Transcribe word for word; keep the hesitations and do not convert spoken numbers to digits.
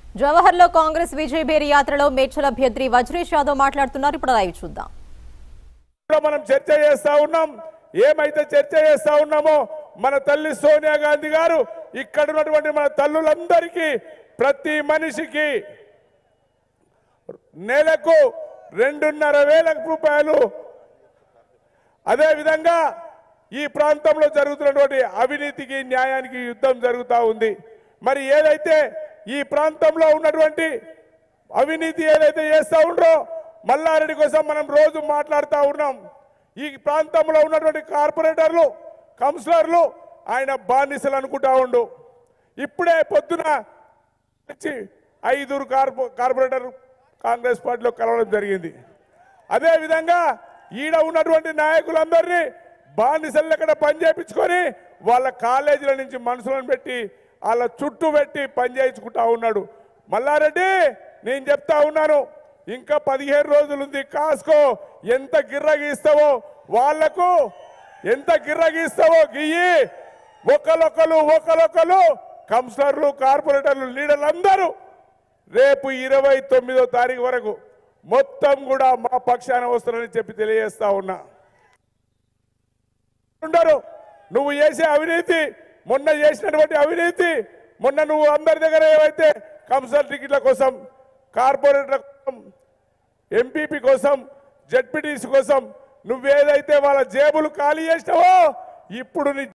జవహర్ లో కాంగ్రెస్ విజయభేరి యాత్రలో మేడ్చల్ అభ్యర్థి వజ్రేష్ యాదవ్ మాట్లాడుతున్నారు. ఇప్పుడు లైవ్ చూద్దాం. మనం చర్చ చేస్తా ఉన్నాం. ఏమైతే చర్చ చేస్తా ఉన్నామో మన తల్లి సోనియా గాంధీ గారు ఇక్కడ ఉన్నటువంటి మన తల్లులందరికీ ప్రతి మనిషికి నెలకు రెండున్నర వేల రూపాయలు, అదే విధంగా ఈ ప్రాంతంలో జరుగుతున్నటువంటి అవినీతికి న్యాయానికి యుద్ధం జరుగుతూ ఉంది. మరి ఏదైతే ఈ ప్రాంతంలో ఉన్నటువంటి అవినీతి ఏదైతే చేస్తూ ఉండో మల్లారెడ్డి కోసం మనం రోజు మాట్లాడుతూ ఉన్నాం. ఈ ప్రాంతంలో ఉన్నటువంటి కార్పొరేటర్లు, కౌన్సిలర్లు ఆయన బానిసలు అనుకుంటా ఉండు. ఇప్పుడే పొద్దున ఐదుగురు కార్పొ కార్పొరేటర్ కాంగ్రెస్ పార్టీలో కలవడం జరిగింది. అదేవిధంగా ఈడ ఉన్నటువంటి నాయకులందరినీ బానిసలు ఎక్కడ పని చేయించుకొని వాళ్ళ కాలేజీల నుంచి మనుషులను పెట్టి వాళ్ళ చుట్టూ పెట్టి పని చేయించుకుంటా ఉన్నాడు. మల్లారెడ్డి నేను చెప్తా ఉన్నాను, ఇంకా పదిహేను రోజులు ఉంది, కాసుకో. ఎంత గిర్రగీస్తావో వాళ్లకు, ఎంత గిర్రగీస్తావో గియ్యి. ఒకరొకరు ఒకరొకరు కౌన్సిలర్లు, కార్పొరేటర్లు, లీడర్లు అందరూ రేపు ఇరవై తొమ్మిదో తారీఖు వరకు మొత్తం కూడా మా పక్షాన వస్తారని చెప్పి తెలియజేస్తా ఉన్నా. ఉండరు నువ్వు చేసే అవినీతి, మొన్న చేసినటువంటి అవినీతి, మొన్న నువ్వు అందరి దగ్గర ఏవైతే కౌన్సిలర్ టికెట్ల కోసం, కార్పొరేటర్ల కోసం, ఎంపీపీ కోసం, జెడ్పీటీసీ కోసం నువ్వేదైతే వాళ్ళ జేబులు ఖాళీ చేసినావో ఇప్పుడు నీ